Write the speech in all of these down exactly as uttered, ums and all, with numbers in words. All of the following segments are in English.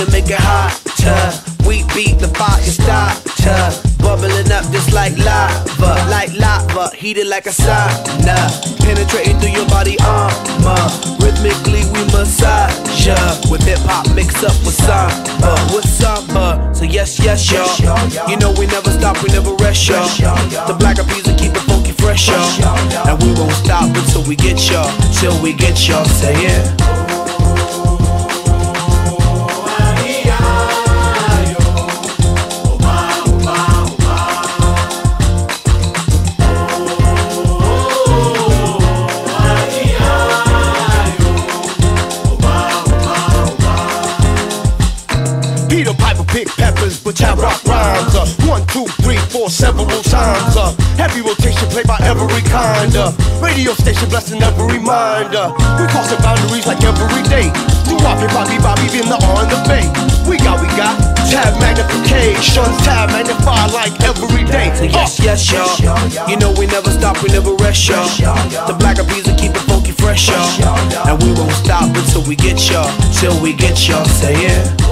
to make it hotter. We beat the fire starter, bubbling up just like lava, like lava, heated like a sauna, penetrating through your body armor. Rhythmically we massage ya, with hip hop mixed up with samba, with samba. So yes, yes, y'all. You know we never stop, we never rest, y'all. The black bees will keep it funky fresh, y'all. And we won't stop until we get y'all, till we get y'all. Say it. Peter Piper pick peppers, but have rock rhymes. Uh, one, two, three, four, several times. Uh, heavy rotation played by every kind. Uh, radio station blessing every reminder. We crossing boundaries like every day. Do Bobby, Bobby, Bobby, in the on the bay. We got, we got tab magnification, tab magnify like every day. So yes, yes, y'all. You know we never stop, we never rest, y'all. The black bees will keep it funky fresh, y'all. And we won't stop until we get y'all, till we get y'all. Say it.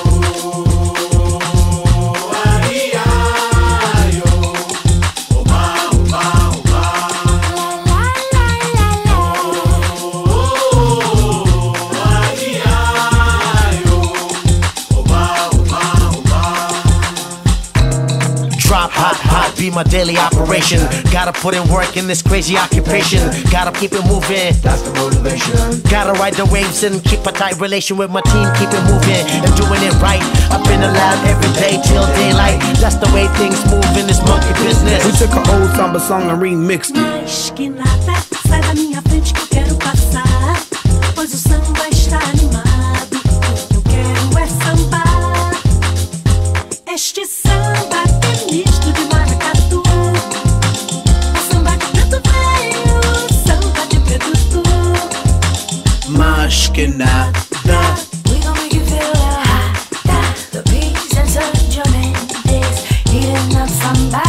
Drop hot, hot, be my daily operation. Gotta put in work in this crazy occupation. Gotta keep it moving, that's the motivation. Gotta ride the waves and keep a tight relation with my team. Keep it moving and doing it right. Up in the lab every day till daylight. That's the way things move in this monkey business. We took an old samba song and remixed it. Mas que nada, sai da minha frente que eu quero passar. Pois o samba está animado. O que eu quero é sambar. Este samba é misto de maracatu. O samba de preto velho, o samba de preto tu. Mas que nada. We gon' make you feel hot. The beats and such your mendes, heating up samba.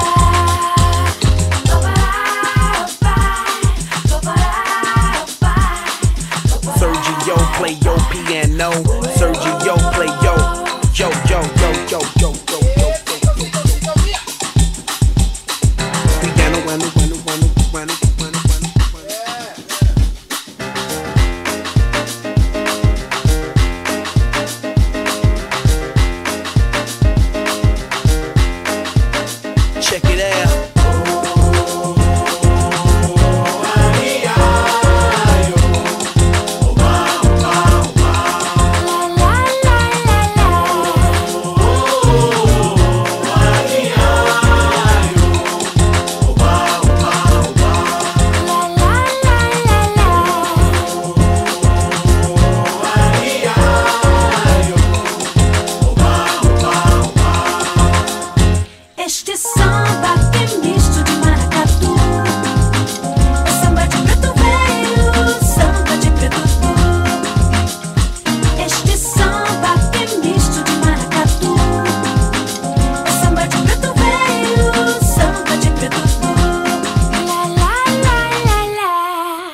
Sergio play your piano. Sergio play yo, yo, yo, yo, yo, yo, yo, yo, yo. Piano, piano, piano, piano, piano, piano, piano. Check it out. Este samba é misto de maracatu. É samba de preto velho, samba de preto tu. Este samba é misto de maracatu. É samba de preto velho, samba de preto tu. La la la la la.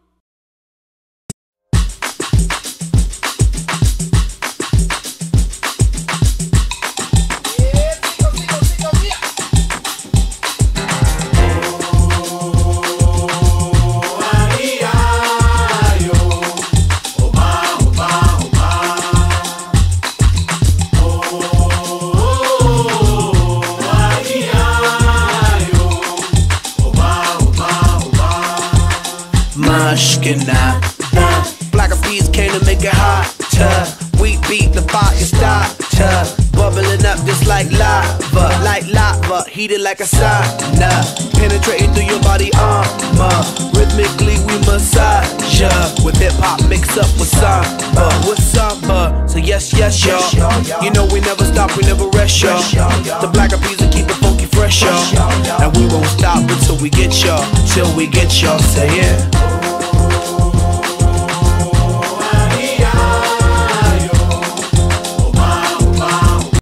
Mas que nada. Black bees came to make it hotter. We beat the fire starter, bubbling up just like lava, like lava, heated like a sauna, penetrating through your body armor. Rhythmically we massage ya, with hip hop mixed up with samba, with samba. So yes, yes, y'all. You know we never stop, we never rest, y'all. The black bees will keep it funky fresh, y'all. And we won't stop until we get y'all, till we get y'all. Say it.